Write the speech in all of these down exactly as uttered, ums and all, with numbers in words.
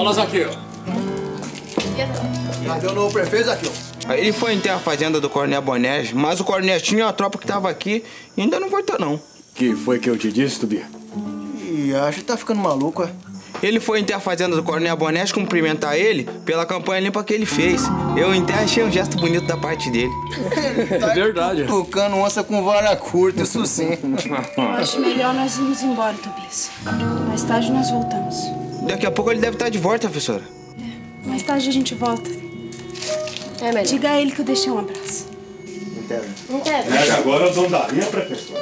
Fala, Zaqueu. Cadê o novo prefeito, Zaqueu? Ele foi até a fazenda do Coronel Bonés, mas o Cornetinho e a tropa que tava aqui ainda não voltou, não. Que foi que eu te disse, Tobia? Ih, acho que tá ficando maluco, é? Ele foi até a fazenda do Coronel Bonés cumprimentar ele pela campanha limpa que ele fez. Eu até achei um gesto bonito da parte dele. É verdade. Tocando onça com vara curta, isso sim. Acho melhor nós irmos embora, Tobias. Mais tarde nós voltamos. Daqui a pouco ele deve estar de volta, professora. É, mais tarde a gente volta. É melhor. Diga a ele que eu deixei um abraço. Entendo. Entendo. Pega agora o dom da linha, professor.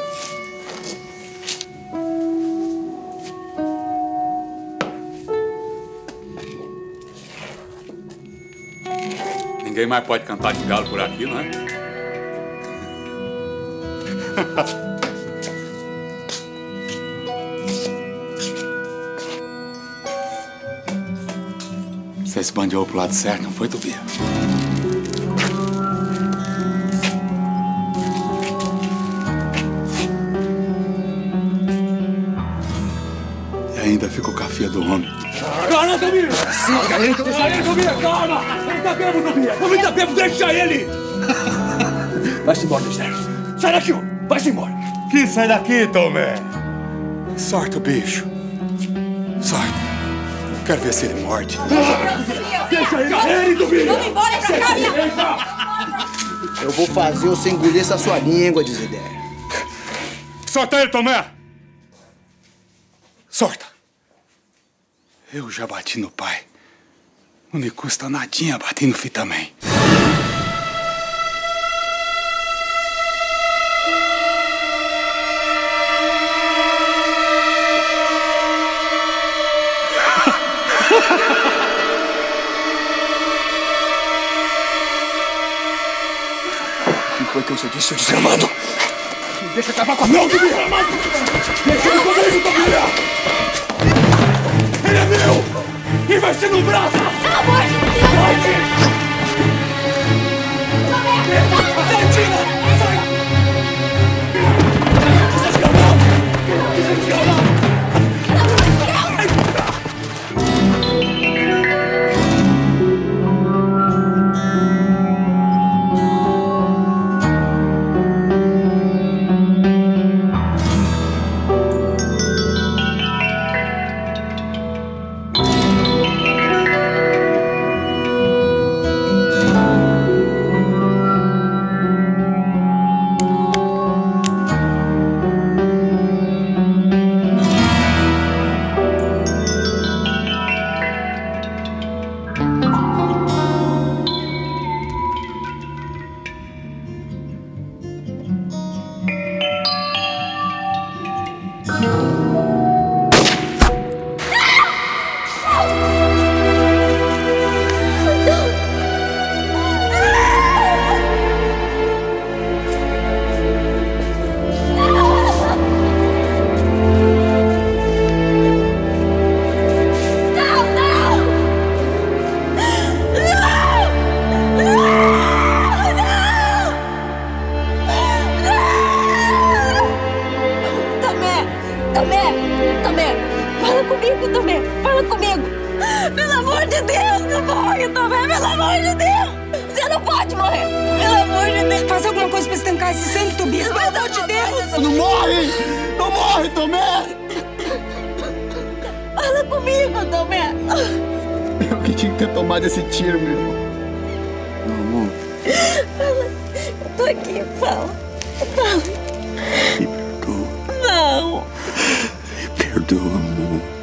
Ninguém mais pode cantar de galo por aqui, não é? Você se bandeou pro lado certo, não foi, Tobia? E ainda ficou com a filha do homem. Calma, Tobia! Sim, calma, Tobia, calma! Ele tá bêbado, Tobia! Como ele tá bêbado, deixa ele! Vai-se embora, Mister. Sai daqui, homem! Vai-se embora! Que sai daqui, Tomé! Sorte o bicho. Sorte. Quero ver se ele morde. Deixa ele, ele, Tobia! Vamos embora pra casa! Eu vou fazer você engolir essa sua língua, Desidério. Solta ele, Tomé! Sorta. Eu já bati no pai. Não me custa nadinha bater no filho também. O que foi que você disse, seu desgramado? Deixa eu acabar com a não, Tobia! Deixa ele comigo, Tobia! Ele é meu! E vai ser no braço! Pelo amor de Deus! Sai, tira! Sai! Você desgramado! Você desgramado! Esse tiro, meu irmão. Meu amor. Fala. Eu tô aqui, fala. Fala. Me perdoa. Não. Me perdoa, amor.